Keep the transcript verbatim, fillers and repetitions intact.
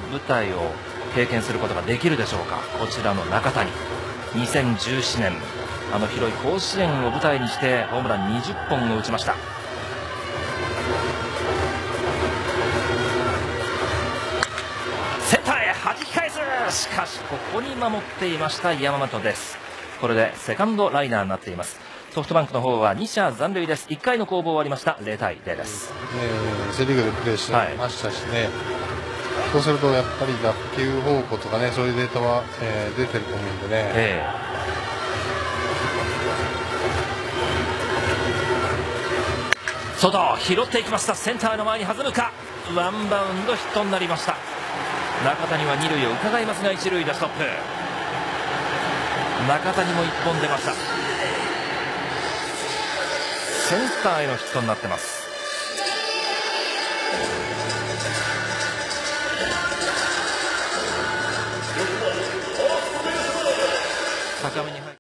舞台を経験することができるでしょうか。こちらの中谷、にせんじゅうななねんあの広い甲子園を舞台にしてホームランにじゅっぽんを打ちました。センターへ弾き返す。しかしここに守っていました山本です。これでセカンドライナーになっています。ソフトバンクの方はに者残塁です。いっかいの攻防終わりました。ゼロたいゼロです。 えー、セ・リーグでプレーしてましたしね、はい、そうするとやっぱり打球方向とかね、そういうデータは、えー、出てると思うんでね、えー、外拾っていきました。センターの前に弾むか。ワンバウンドヒットになりました。中谷は二塁を伺いますが一塁でストップ。中谷もいっぽん出ました。センターへのヒットになってます。高めに入